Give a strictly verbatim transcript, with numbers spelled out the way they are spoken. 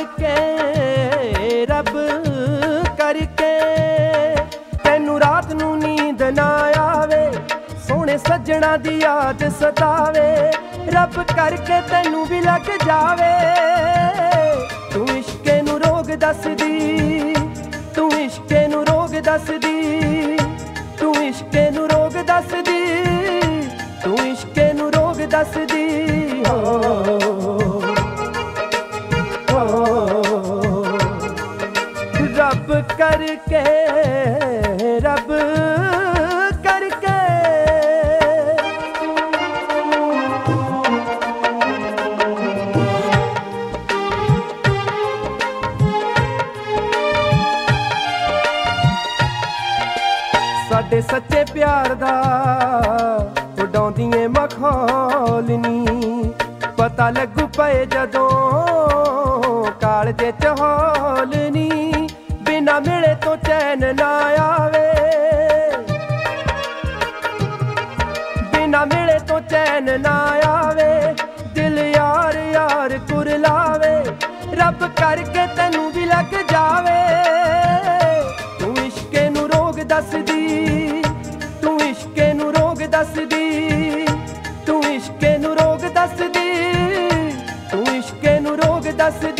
करके रब करके तैनू रात नू नींद ना आवे, सोने सज्जणा दी याद सतावे, रब करके तैनू भी लग जावे। तू इश्के नू रोग दस दी, तू इश्के नू रोग दस दी, तू इश्के नू रोग दस दी, तू इश्के नू रोग दस दी। हो रब करके रब करके साडे सच्चे प्यार दा उडाउंदिए मखौल नी, पता लगू पे जदों कालजे च हौल नी, बिना मिले तो चैन ना आवे, बिना मिले तो चैन ना आवे, दिल यार यार कुरलावे, रब करके तैनू भी लग जावे। तू इश्के नू रोग दस दी, तू इश्के नू रोग दस दी, तू इश्के नू रोग दस दी, तू इश्के नू रोग दस